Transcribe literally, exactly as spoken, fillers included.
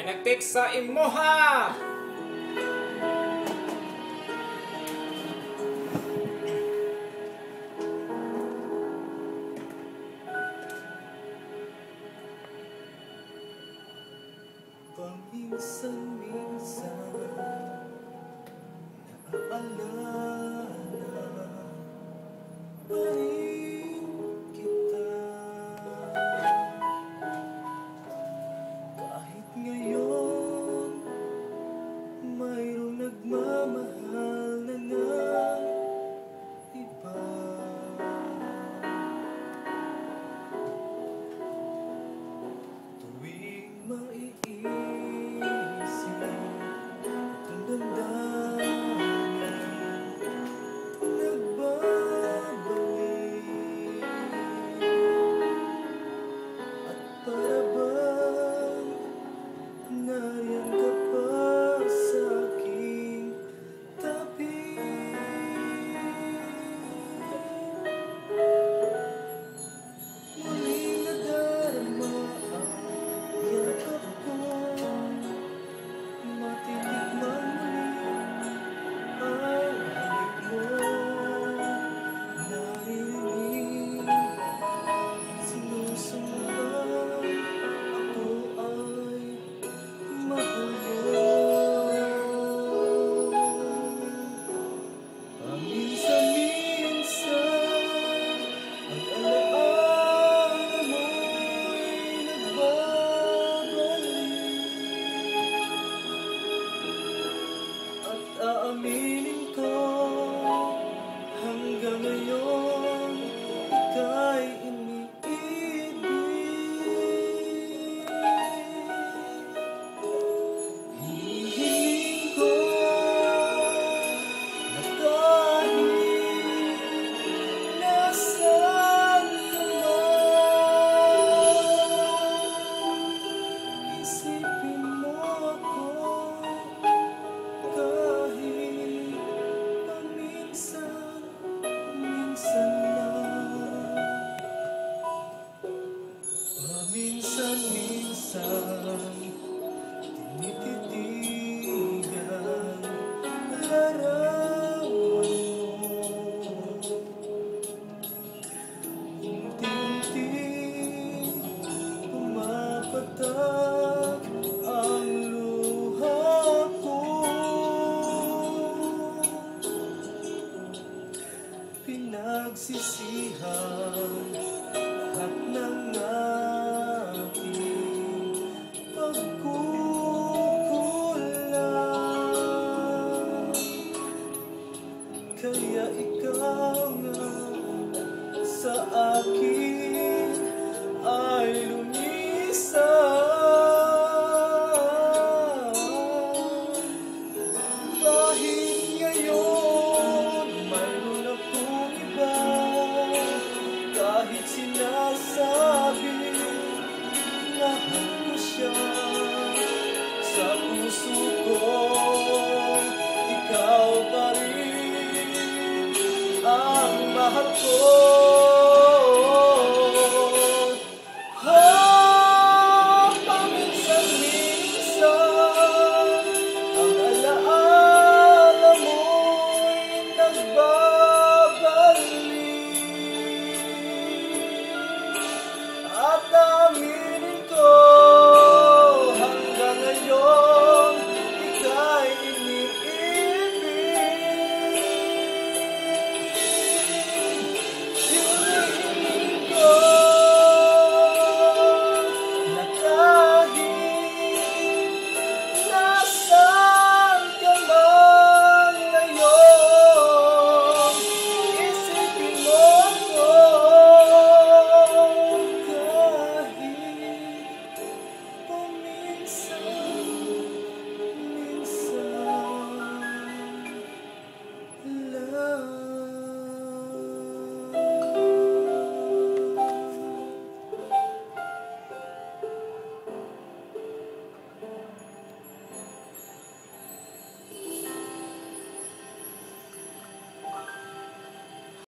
May nag-text sa imuha. Paminsan-minsan naaalala pa rin kita. Kahit ngayon mayroong nagmamahal na ng iba. Tuwing maiisip itong damdamin, nagbabalik at para bang nariyan ka pa sa aking tabi. Muling nadarama ang yakap ko, matitik man muli ang halik mo. Narinig, sinusumbang ako ay mahal mo. Paminsan-minsan ang alaala mo'y nagbabalik. At aaminin ko, hanggang ngayon ika'y iniibig. Hinihiling ko na kahit nasaan ka man, isipin mo ako kahit paminsan-minsan lang. Paminsan-minsan tinititigan larawan mo. Unti-unting pumapatak ang luha ko. Pinagsisihan lahat ng aking pagkukulang. Kaya ikaw nga sa akin ay lumisan. Kahit ngayon mayroon akong iba, kahit sinasabi mahal ko siya, sa puso ko ikaw pa rin ang mahal ko.